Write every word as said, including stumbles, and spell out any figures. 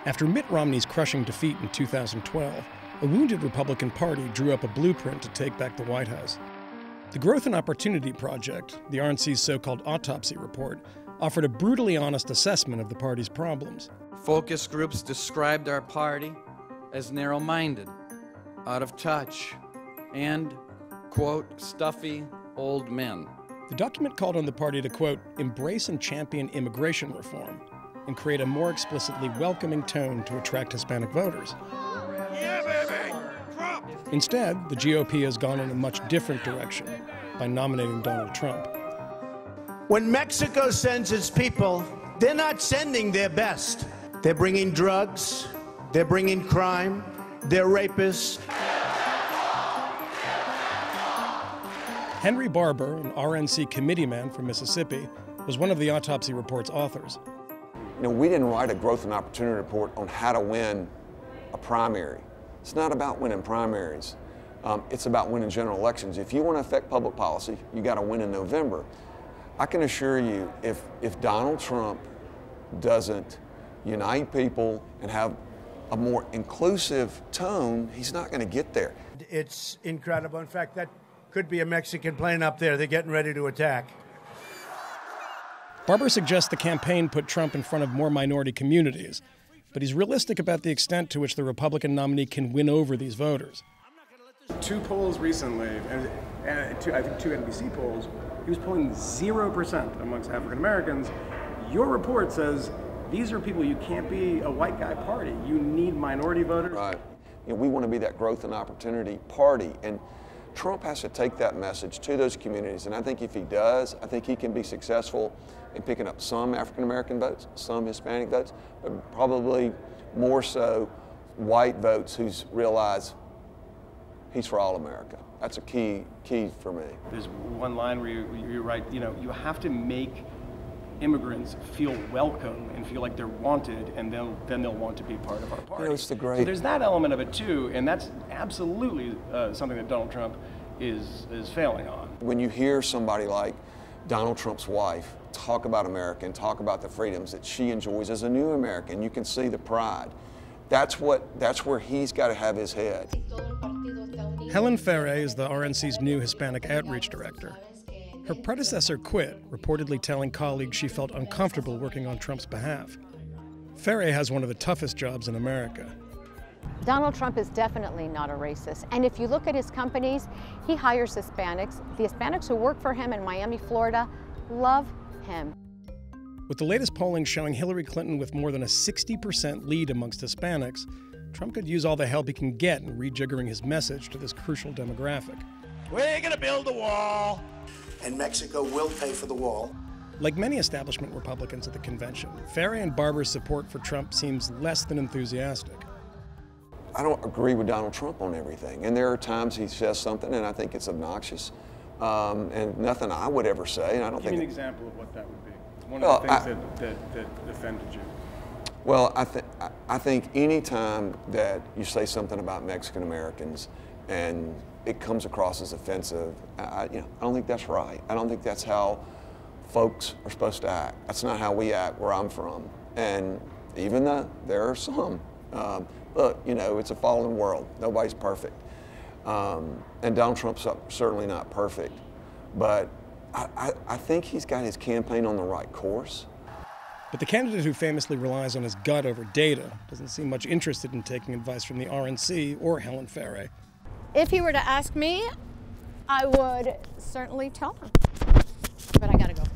After Mitt Romney's crushing defeat in two thousand twelve, a wounded Republican Party drew up a blueprint to take back the White House. The Growth and Opportunity Project, the R N C's so-called autopsy report, offered a brutally honest assessment of the party's problems. Focus groups described our party as narrow-minded, out of touch, and, quote, stuffy old men. The document called on the party to, quote, embrace and champion immigration reform and create a more explicitly welcoming tone to attract Hispanic voters. Yeah, baby! Trump! Instead, the G O P has gone in a much different direction by nominating Donald Trump. When Mexico sends its people, they're not sending their best. They're bringing drugs, they're bringing crime, they're rapists. Henry Barber, an R N C committeeman from Mississippi, was one of the autopsy report's authors. You know, we didn't write a growth and opportunity report on how to win a primary. It's not about winning primaries. Um, it's about winning general elections. If you want to affect public policy, you got to win in November. I can assure you, if, if Donald Trump doesn't unite people and have a more inclusive tone, he's not going to get there. It's incredible. In fact, that could be a Mexican plane up there. They're getting ready to attack. Barber suggests the campaign put Trump in front of more minority communities, but he's realistic about the extent to which the Republican nominee can win over these voters. Two polls recently, and, and two, I think two N B C polls, he was polling zero percent amongst African Americans. Your report says these are people, you can't be a white guy party. You need minority voters. Right. You know, we want to be that growth and opportunity party, and Trump has to take that message to those communities, and I think if he does, I think he can be successful in picking up some African American votes, some Hispanic votes, but probably more so white votes who realize he's for all America. That's a key key for me. There's one line where you, you write, you know, you have to make immigrants feel welcome and feel like they're wanted, and they'll, then they'll want to be part of our party. You know, it's the great... So there's that element of it too, and that's absolutely uh, something that Donald Trump is, is failing on. When you hear somebody like Donald Trump's wife talk about America and talk about the freedoms that she enjoys as a new American, you can see the pride. That's what, that's where he's got to have his head. Helen Ferre is the R N C's new Hispanic outreach director. Her predecessor quit, reportedly telling colleagues she felt uncomfortable working on Trump's behalf. Ferre has one of the toughest jobs in America. Donald Trump is definitely not a racist. And if you look at his companies, he hires Hispanics. The Hispanics who work for him in Miami, Florida, love him. With the latest polling showing Hillary Clinton with more than a sixty percent lead amongst Hispanics, Trump could use all the help he can get in rejiggering his message to this crucial demographic. We're gonna build a wall. And Mexico will pay for the wall. Like many establishment Republicans at the convention, Ferre and Barber's support for Trump seems less than enthusiastic. I don't agree with Donald Trump on everything, and there are times he says something and I think it's obnoxious, um, and nothing I would ever say, and I don't Give think... me an example of what that would be. One well, of the things I, that, that, that offended you. Well, I, th I think any time that you say something about Mexican Americans and it comes across as offensive, I, you know, I don't think that's right. I don't think that's how folks are supposed to act. That's not how we act where I'm from. And even though there are some, um, look, you know, it's a fallen world. Nobody's perfect. Um, and Donald Trump's certainly not perfect. But I, I, I think he's got his campaign on the right course. But the candidate who famously relies on his gut over data doesn't seem much interested in taking advice from the R N C or Helen Ferre. If he were to ask me, I would certainly tell him. But I gotta go.